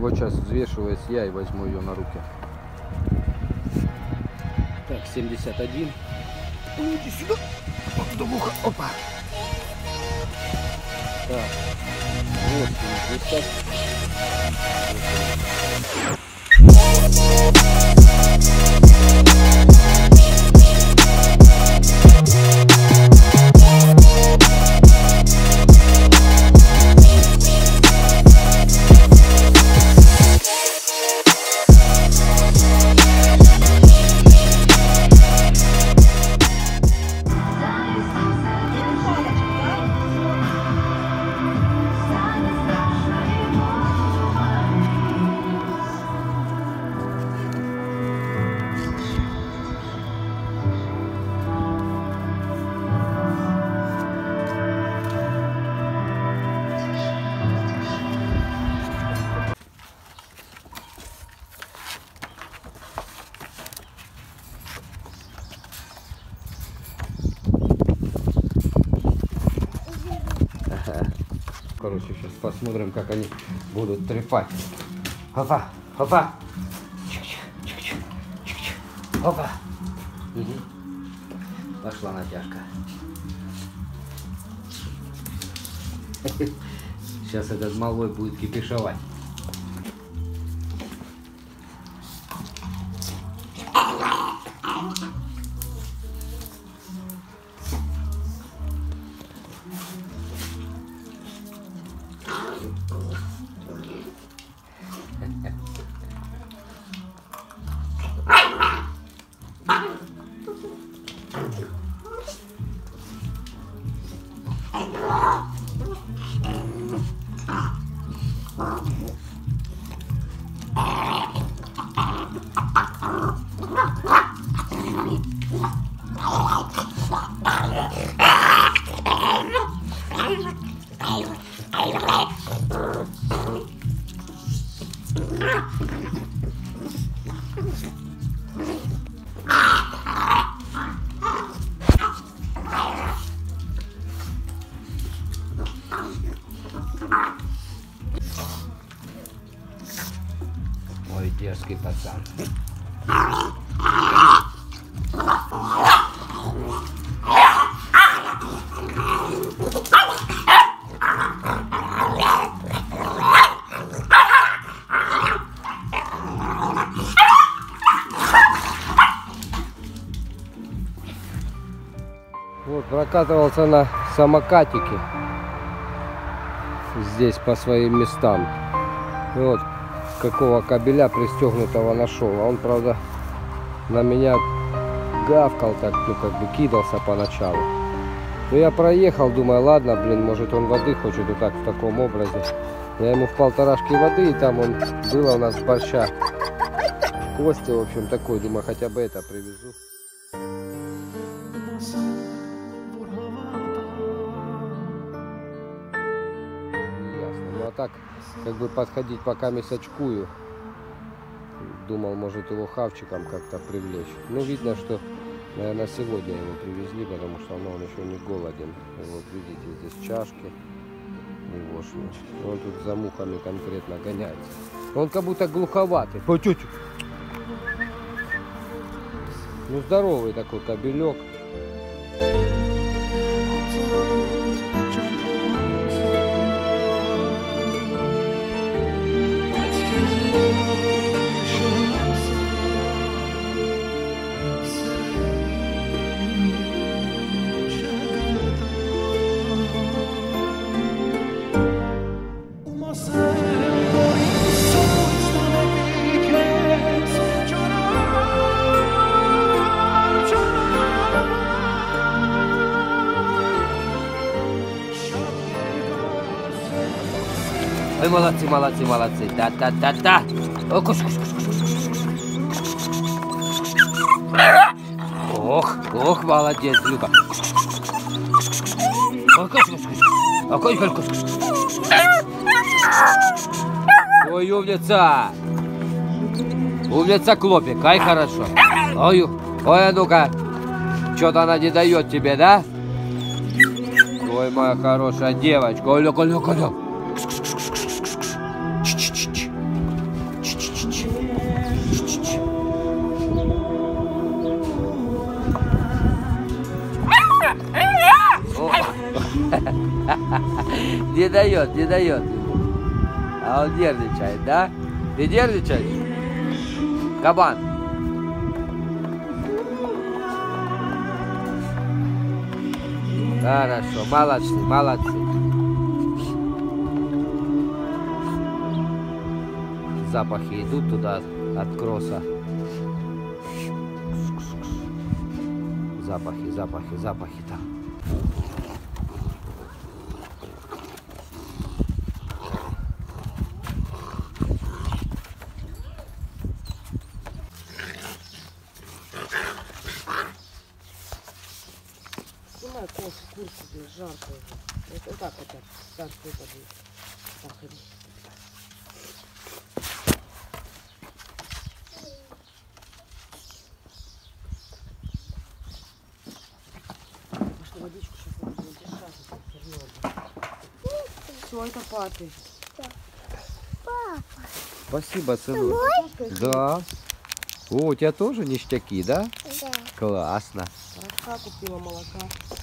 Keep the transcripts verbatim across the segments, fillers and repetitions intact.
Вот сейчас взвешиваюсь я и возьму ее на руки. Так, семьдесят один. Ну, иди сюда. Вот до уха. Опа. Так. восемьдесят. Короче, сейчас посмотрим, как они будут трепать. Опа, опа. Опа. Угу. Пошла натяжка. Сейчас этот малой будет кипишевать. Ой, дерзкий пацан. Вот, прокатывался на самокатике здесь по своим местам. И вот какого кобеля пристегнутого нашел. А он, правда, на меня гавкал так, ну как бы кидался поначалу. Но я проехал, думаю, ладно, блин, может он воды хочет, вот так в таком образе. Я ему в полторашке воды, и там он было у нас борща. Кости, в общем, такой, думаю, хотя бы это привезу. Так, как бы подходить, пока месячкую. Думал, может его хавчиком как-то привлечь. Ну, видно, что, наверное, сегодня его привезли, потому что ну, он еще не голоден. И вот видите, здесь чашки. Егошные. Он тут за мухами конкретно гоняется. Он как будто глуховатый. Ой, тетя. Ну, здоровый такой кобелек. Ой, молодцы, молодцы, молодцы. Да-да-да-да. Ох, ох, молодец, Люка. Ой, умница. Умница, Клопик, ай, хорошо. Ой, ой, а ну-ка. Что-то она не дает тебе, да? Ой, моя хорошая девочка. Ой, Люка, Люка, Люка. Не дает, не дает ему. А он нервничает, да? Ты нервничаешь? Кабан. Хорошо, молодцы, молодцы. Запахи идут туда от кросса. Запахи, запахи, запахи там. Снимай кофе, куртку, блин, жарко уже. Вот, вот так хотя бы. Так, это будет. Так, иди. Пошли водичку сейчас надо будет держать. Все, это папе. Папа. Спасибо, сынок. Да. О, у тебя тоже ништяки, да? Да. Классно. Молока купила, молока.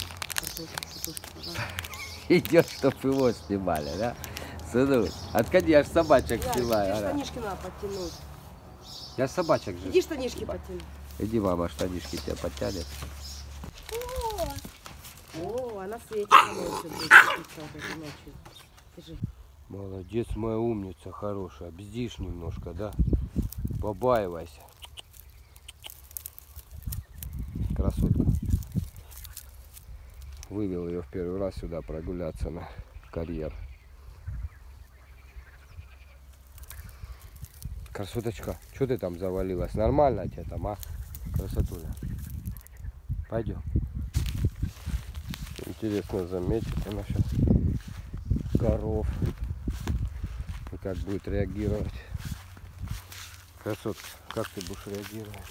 Идет, чтоб его снимали, да? Сынок, отходи, я ж собачек Да, снимаю. иди ага. штанишки надо подтянуть. Я собачек же. Иди штанишки подтяни. Иди, мама, штанишки тебя подтянет. О, она светится ночью будет светиться вот этой ночью. Держи. Молодец, моя умница хорошая. Бздишь немножко, да? Побаивайся. Красотка. Вывел ее в первый раз сюда прогуляться на карьер. Красоточка, что ты там завалилась? Нормально тебе там, а? Красотуля. Пойдем. Интересно заметить, она сейчас коров. И как будет реагировать. Красотка, как ты будешь реагировать?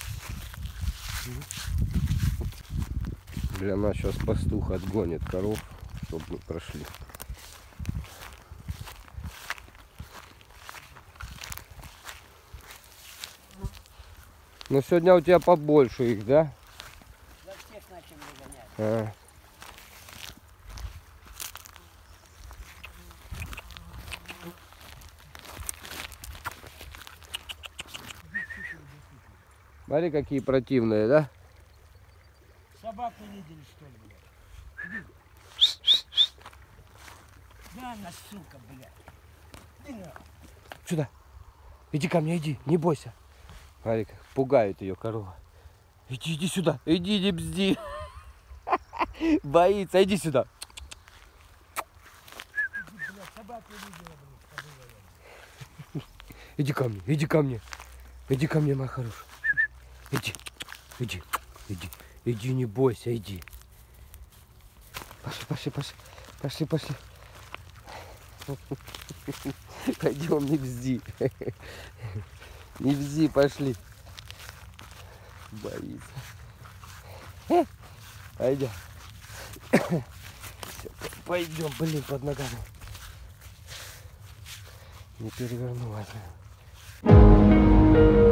Бля, она сейчас пастух отгонит коров, чтобы мы прошли. Но сегодня у тебя побольше их, да? За всех начали выгонять. А. Смотри, какие противные, да? Собак не видели, что ли, блядь? Да, она, сука, блядь. Иди нахуй. Сюда. Иди ко мне, иди, не бойся. Смотри, как пугает ее корова. Иди, иди сюда, иди, не бзди. Боится, иди сюда. Иди, блядь, собак не видела, блядь, кобыла. Иди ко мне, иди ко мне. Иди ко мне, моя хорошая. Иди, иди, иди, иди, не бойся, иди. Пошли, пошли, пошли, пошли, пошли. Пойдем, не бзди. Не бзди, пошли. Боится. Пойдем. Пойдем, блин, под ногами. Не перевернулась.